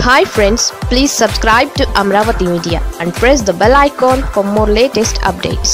Hi friends, please subscribe to Amaravathi Media and press the bell icon for more latest updates.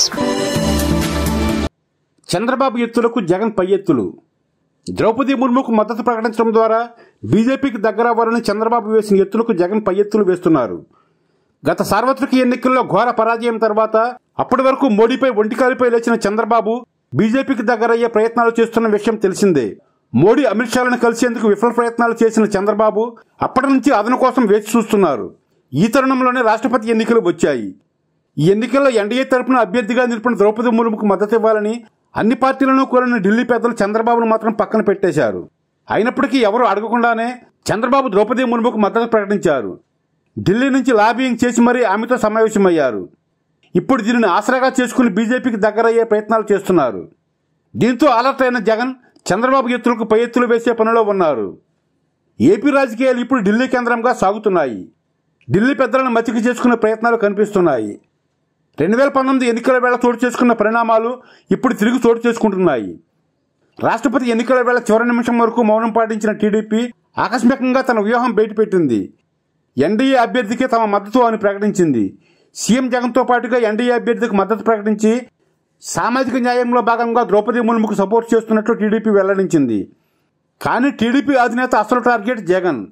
Chandrababu ఎత్తులకు Jagan పై ఎత్తులు. ద్రౌపది ముర్ముకు మద్దతు ప్రకటించడం ద్వారా బీజేపీకి దగ్గర అవ్వాలని చంద్రబాబు వేసిన ఎత్తులకు జగన్ పై ఎత్తులు వేస్తున్నారు. గత సార్వత్రిక ఎన్నికల్లో ఘోర పరాజయం తర్వాత అప్పటి వరకు మోడీపై ఒంటికాలిపై లేచిన చంద్రబాబు బీజేపీకి దగ్గరయ్యే ప్రయత్నాలు చేస్తున్న విషయం తెలిసిందే. మోడీ అమిత్ షాలను కలిసేందుకు విఫల ప్రయత్నాలు చేసిన చంద్రబాబు అప్పటి నుంచి అదను కోసం వేచి చూస్తున్నారు. ఈ తరుణంలోనే రాష్ట్రపతి ఎన్నికలు వచ్చాయి. ఈ ఎన్నికల్లో ఎన్డీఏ తరపున అభ్యర్థిగా నిలిపిన ద్రౌపది ముర్ముకు మద్దతు ఇవ్వాలని అన్ని పార్టీలను కోరిన ఢిల్లీ పెద్దలు చంద్రబాబును మాత్రం పక్కన పెట్టేశారు. అయినప్పటికీ ఎవరూ అడగకుండానే చంద్రబాబు ద్రౌపది ముర్ముకు మద్దతు ప్రకటించారు. ఢిల్లీ నుంచి లాబియింగ్ చేసి మరీ ఆమెతో సమావేశమయ్యారు. ఇప్పుడు దీనిని ఆసరాగా చేసుకుని బీజేపీకి దగ్గరయ్యే ప్రయత్నాలు చేస్తున్నారు. దీంతో అలర్ట్ అయిన జగన్ చంద్రబాబు ఎత్తులకు పై ఎత్తులు వేసే పనిలో ఉన్నారు. ఏపీ రాజకీయాలు ఇప్పుడు ఢిల్లీ కేంద్రంగా సాగుతున్నాయి. ఢిల్లీ పెద్దలను మచ్చిక చేసుకునే ప్రయత్నాలు కనిపిస్తున్నాయి. 2019 ఎన్నికల వేళ చోటు చేసుకున్న పరిణామాలు ఇప్పుడు తిరిగి చోటు చేసుకుంటున్నాయి. రాష్ట్రపతి ఎన్నికల వేళ చివరి నిమిషం వరకు మౌనం పాటించిన టీడీపీ ఆకస్మికంగా తన వ్యూహం బయటపెట్టింది. ఎన్డీఏ అభ్యర్థికే తమ మద్దతు అని ప్రకటించింది. సీఎం జగన్తో పాటుగా ఎన్డీఏ అభ్యర్థికి మద్దతు ప్రకటించి సామాజిక న్యాయంలో భాగంగా ద్రౌపది ముర్ముకు సపోర్ట్ చేస్తున్నట్లు టీడీపీ వెల్లడించింది. కానీ టీడీపీ అధినేత అసలు టార్గెట్ జగన్.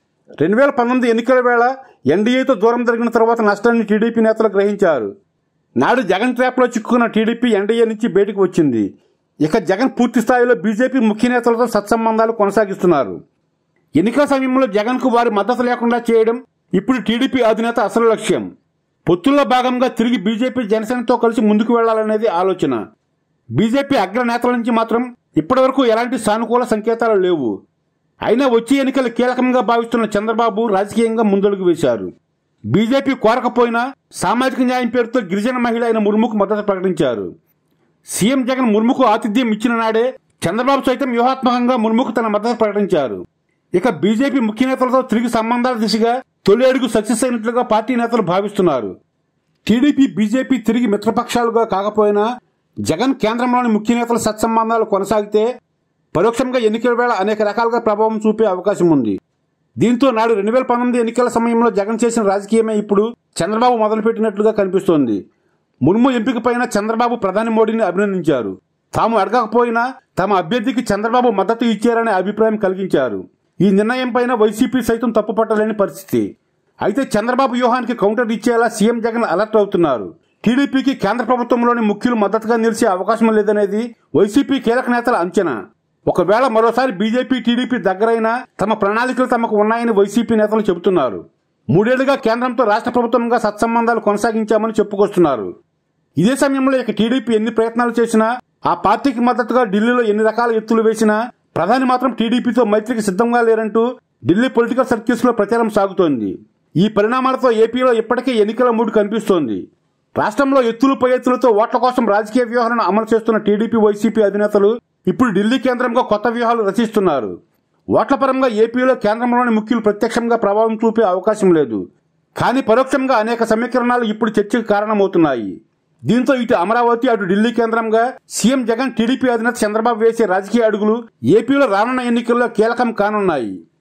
2019 ఎన్నికల వేళ ఎన్డీఏతో దూరం జరిగిన తర్వాత నష్టాన్ని టీడీపీ నేతలు గ్రహించారు. నాడు జగన్ ట్రాప్లో చిక్కుకున్న టీడీపీ ఎన్డీఏ నుంచి బయటకు వచ్చింది. ఇక జగన్ పూర్తి స్థాయిలో బీజేపీ ముఖ్య నేతలతో సత్సంబంధాలు కొనసాగిస్తున్నారు. ఎన్నికల సమయంలో జగన్కు వారి మద్దతు లేకుండా చేయడం ఇప్పుడు టీడీపీ అధినేత అసలు లక్ష్యం. పొత్తుల్లో భాగంగా తిరిగి బీజేపీ జనసేనతో కలిసి ముందుకు వెళ్లాలనేది ఆలోచన. బీజేపీ అగ్రనేతల నుంచి మాత్రం ఇప్పటివరకు ఎలాంటి సానుకూల సంకేతాలు లేవు. అయినా వచ్చే ఎన్నికలు కీలకంగా భావిస్తున్న చంద్రబాబు రాజకీయంగా ముందడుగు వేశారు. బీజేపీ కోరకపోయినా సామాజిక న్యాయం పేరుతో గిరిజన మహిళ అయిన ముర్ముకు మద్దతు ప్రకటించారు. సీఎం జగన్ ముర్ముకు ఆతిథ్యం ఇచ్చిన నాడే చంద్రబాబు సైతం వ్యూహాత్మకంగా ముర్ముకు తన మద్దతు ప్రకటించారు. ఇక బీజేపీ ముఖ్య నేతలతో తిరిగి సంబంధాల దిశగా తొలి అడుగు సక్సెస్ అయినట్లుగా పార్టీ నేతలు భావిస్తున్నారు. టీడీపీ బీజేపీ తిరిగి మిత్రపక్షాలుగా కాకపోయినా జగన్ కేంద్రంలోని ముఖ్య నేతల సత్సంబంధాలు కొనసాగితే పరోక్షంగా ఎన్నికల వేళ అనేక రకాలుగా ప్రభావం చూపే అవకాశం ఉంది. దీంతో నాడు 2019 ఎన్నికల సమయంలో జగన్ చేసిన రాజకీయమే ఇప్పుడు చంద్రబాబు మొదలుపెట్టినట్లుగా కనిపిస్తోంది. ముర్ము ఎంపికపైన చంద్రబాబు ప్రధాని మోడీని అభినందించారు. తాము అడగకపోయినా తమ అభ్యర్థికి చంద్రబాబు మద్దతు ఇచ్చారనే అభిప్రాయం కలిగించారు. ఈ నిర్ణయం పైన వైసీపీ సైతం తప్పుపట్టలేని పరిస్థితి. అయితే చంద్రబాబు వ్యూహానికి కౌంటర్ ఇచ్చేలా సీఎం జగన్ అలర్ట్ అవుతున్నారు. టీడీపీకి కేంద్ర ప్రభుత్వంలోని ముఖ్యులు మద్దతుగా నిలిచే అవకాశం లేదనేది వైసీపీ కీలక నేతల అంచనా. ఒకవేళ మరోసారి బీజేపీ టీడీపీ దగ్గరైనా తమ ప్రణాళికలు తమకు ఉన్నాయని వైసీపీ నేతలు చెబుతున్నారు. 3 ఏళ్లుగా కేంద్రంతో రాష్ట్ర ప్రభుత్వంగా సత్సంబంధాలు కొనసాగించామని చెప్పుకొస్తున్నారు. ఇదే సమయంలో ఇక టీడీపీ ఎన్ని ప్రయత్నాలు చేసినా ఆ పార్టీకి మద్దతుగా ఢిల్లీలో ఎన్ని రకాల ఎత్తులు వేసినా ప్రధాని మాత్రం టీడీపీతో మైత్రికి సిద్ధంగా లేరంటూ ఢిల్లీ పొలిటికల్ సర్క్యూట్స్ లో ప్రచారం సాగుతోంది. ఈ పరిణామాలతో ఏపీలో ఇప్పటికే ఎన్నికల మూడు కనిపిస్తోంది. రాష్ట్రంలో ఎత్తులు పై ఎత్తులతో ఓట్ల కోసం రాజకీయ వ్యూహాలను అమలు చేస్తున్న టీడీపీ వైసీపీ అధినేతలు ఇప్పుడు ఢిల్లీ కేంద్రంగా కొత్త వ్యూహాలు రచిస్తున్నారు. ఓట్ల పరంగా ఏపీలో కేంద్రంలోని ముఖ్యులు ప్రత్యక్షంగా ప్రభావం చూపే అవకాశం లేదు. కానీ పరోక్షంగా అనేక సమీకరణాలు ఇప్పుడు చర్చకు కారణమవుతున్నాయి. దీంతో ఇటు అమరావతి అటు ఢిల్లీ కేంద్రంగా సీఎం జగన్ టీడీపీ అధినేత చంద్రబాబు వేసే రాజకీయ అడుగులు ఏపీలో రానున్న ఎన్నికల్లో కీలకం కానున్నాయి.